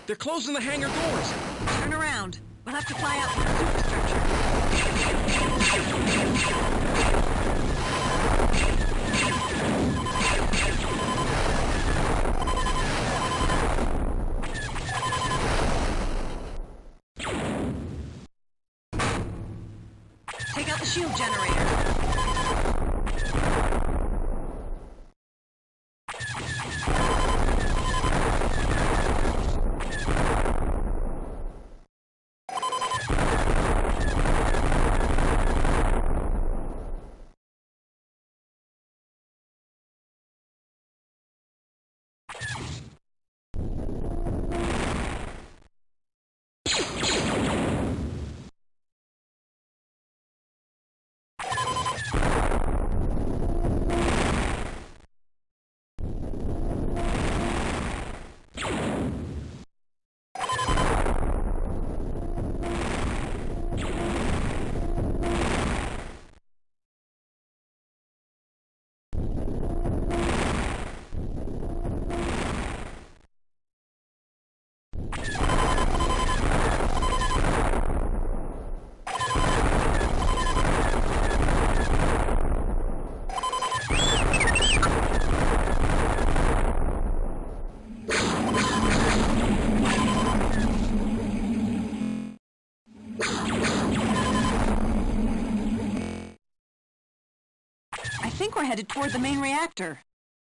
They're closing the hangar doors. Turn around. We'll have to fly out from the superstructure. Take out the shield generator. I think we're headed toward the main reactor.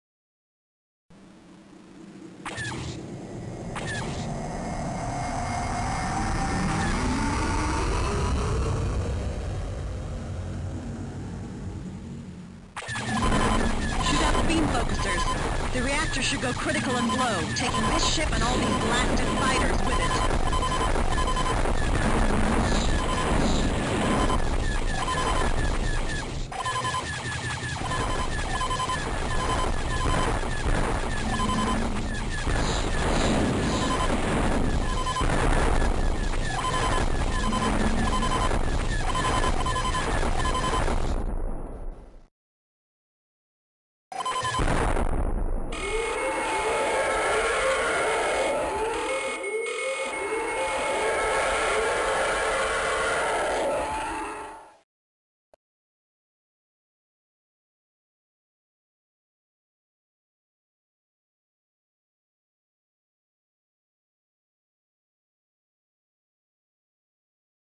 Shoot out the beam focusers. The reactor should go critical and blow, taking this ship and all these galactic fighters with